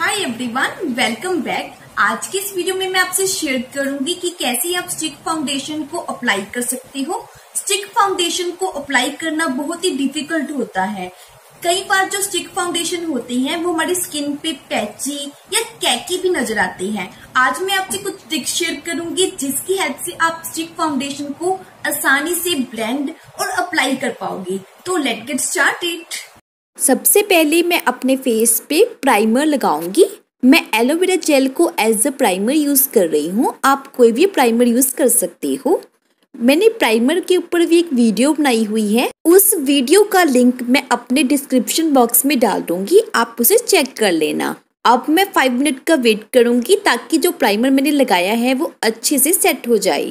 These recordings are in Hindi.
Hi everyone, welcome back. आज की इस वीडियो में मैं आपसे शेयर करूंगी कि कैसे आप स्टिक फाउंडेशन को अप्लाई कर सकते हो। स्टिक फाउंडेशन को अप्लाई करना बहुत ही डिफिकल्ट होता है। कई बार जो स्टिक फाउंडेशन होते हैं वो हमारी स्किन पे पैची या कैकी भी नजर आते हैं। आज मैं आपसे कुछ ट्रिक्स शेयर करूंगी जिसकी हेल्प से आप स्टिक फाउंडेशन को आसानी से ब्लेंड और अप्लाई कर पाओगे। तो लेट्स गेट स्टार्टेड। सबसे पहले मैं अपने फेस पे प्राइमर लगाऊंगी। मैं एलोवेरा जेल को एज अ प्राइमर यूज कर रही हूँ। आप कोई भी प्राइमर यूज कर सकते हो। मैंने प्राइमर के ऊपर भी एक वीडियो बनाई हुई है, उस वीडियो का लिंक मैं अपने डिस्क्रिप्शन बॉक्स में डाल दूंगी, आप उसे चेक कर लेना। अब मैं 5 मिनट का वेट करूंगी ताकि जो प्राइमर मैंने लगाया है वो अच्छे से सेट हो जाए।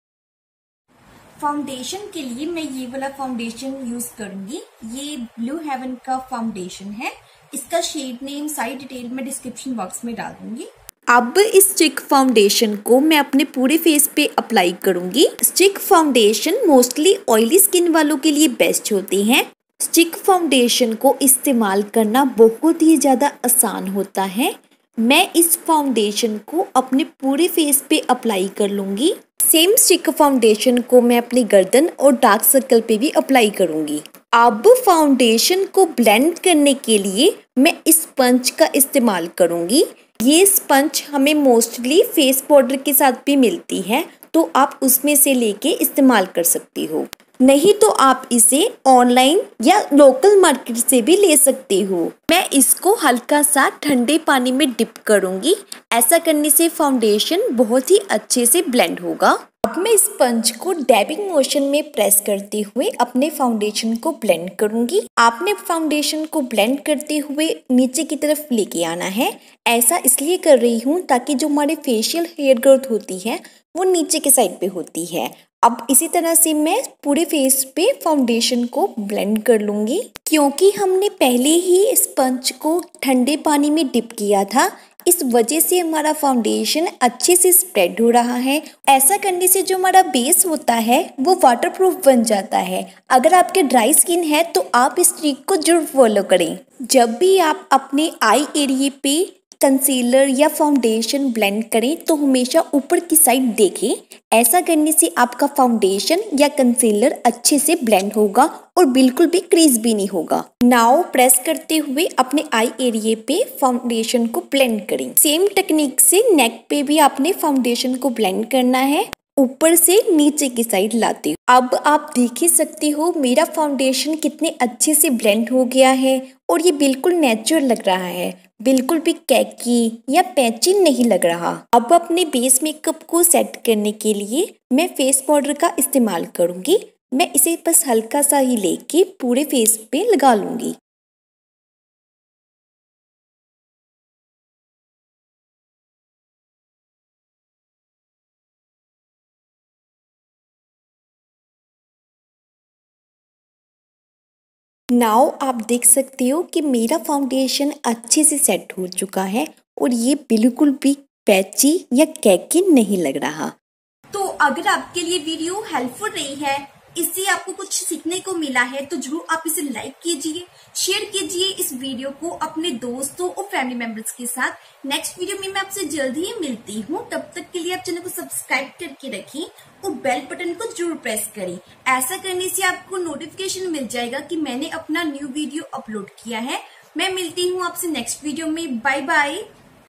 फाउंडेशन के लिए मैं ये वाला फाउंडेशन यूज करूंगी। ये ब्लू हेवन का फाउंडेशन है। इसका शेड नेम सारी डिटेल मैं डिस्क्रिप्शन बॉक्स में डाल दूंगी। अब इस स्टिक फाउंडेशन को मैं अपने पूरे फेस पे अप्लाई करूंगी। Stick foundation mostly oily skin वालों के लिए बेस्ट होते हैं। स्टिक फाउंडेशन को इस्तेमाल करना बहुत ही ज्यादा आसान होता है। मैं इस फाउंडेशन को अपने पूरे फेस पे अप्लाई कर लूंगी। सेम स्टिक फाउंडेशन को मैं अपनी गर्दन और डार्क सर्कल पे भी अप्लाई करूंगी। अब फाउंडेशन को ब्लेंड करने के लिए मैं इस स्पंज का इस्तेमाल करूंगी। ये स्पंज हमें मोस्टली फेस पाउडर के साथ भी मिलती है, तो आप उसमें से लेके इस्तेमाल कर सकती हो। नहीं तो आप इसे ऑनलाइन या लोकल मार्केट से भी ले सकते हो। मैं इसको हल्का सा ठंडे पानी में डिप करूंगी। ऐसा करने से फाउंडेशन बहुत ही अच्छे से ब्लेंड होगा। अब मैं स्पंज को डैबिंग मोशन में प्रेस करते हुए अपने फाउंडेशन को ब्लेंड करूंगी। आपने फाउंडेशन को ब्लेंड करते हुए नीचे की तरफ लेके आना है। ऐसा इसलिए कर रही हूँ ताकि जो हमारे फेशियल हेयर ग्रोथ होती है वो नीचे के साइड पे होती है। अब इसी तरह से मैं पूरे फेस पे फाउंडेशन को ब्लेंड कर लूंगी। क्योंकि हमने पहले ही स्पंज को ठंडे पानी में डिप किया था, इस वजह से हमारा फाउंडेशन अच्छे से स्प्रेड हो रहा है। ऐसा करने से जो हमारा बेस होता है वो वाटरप्रूफ बन जाता है। अगर आपके ड्राई स्किन है तो आप इस ट्रिक को जरूर फॉलो करें। जब भी आप अपने आई एरिया पे कंसीलर या फाउंडेशन ब्लेंड करें तो हमेशा ऊपर की साइड देखें। ऐसा करने से आपका फाउंडेशन या कंसीलर अच्छे से ब्लेंड होगा और बिल्कुल भी क्रीज भी नहीं होगा। नाउ प्रेस करते हुए अपने आई एरिया पे फाउंडेशन को ब्लेंड करें। सेम टेक्निक से नेक पे भी आपने फाउंडेशन को ब्लेंड करना है, ऊपर से नीचे की साइड लाते हो। अब आप देख ही सकते हो मेरा फाउंडेशन कितने अच्छे से ब्लेंड हो गया है और ये बिल्कुल नेचुरल लग रहा है, बिल्कुल भी कैकी या पैची नहीं लग रहा। अब अपने बेस मेकअप को सेट करने के लिए मैं फेस पाउडर का इस्तेमाल करूंगी। मैं इसे बस हल्का सा ही लेके पूरे फेस पे लगा लूंगी। नाउ आप देख सकते हो कि मेरा फाउंडेशन अच्छे से सेट हो चुका है और ये बिल्कुल भी पैची या कैकी नहीं लग रहा। तो अगर आपके लिए वीडियो हेल्पफुल रही है, इससे आपको कुछ सीखने को मिला है, तो जरूर आप इसे लाइक कीजिए, शेयर कीजिए इस वीडियो को अपने दोस्तों और फैमिली मेंबर्स के साथ। नेक्स्ट वीडियो में मैं आपसे जल्दी ही मिलती हूँ। तब तक के लिए आप चैनल को सब्सक्राइब करके रखें और बेल बटन को जरूर प्रेस करें। ऐसा करने से आपको नोटिफिकेशन मिल जाएगा कि मैंने अपना न्यू वीडियो अपलोड किया है। मैं मिलती हूँ आपसे नेक्स्ट वीडियो में। Bye bye.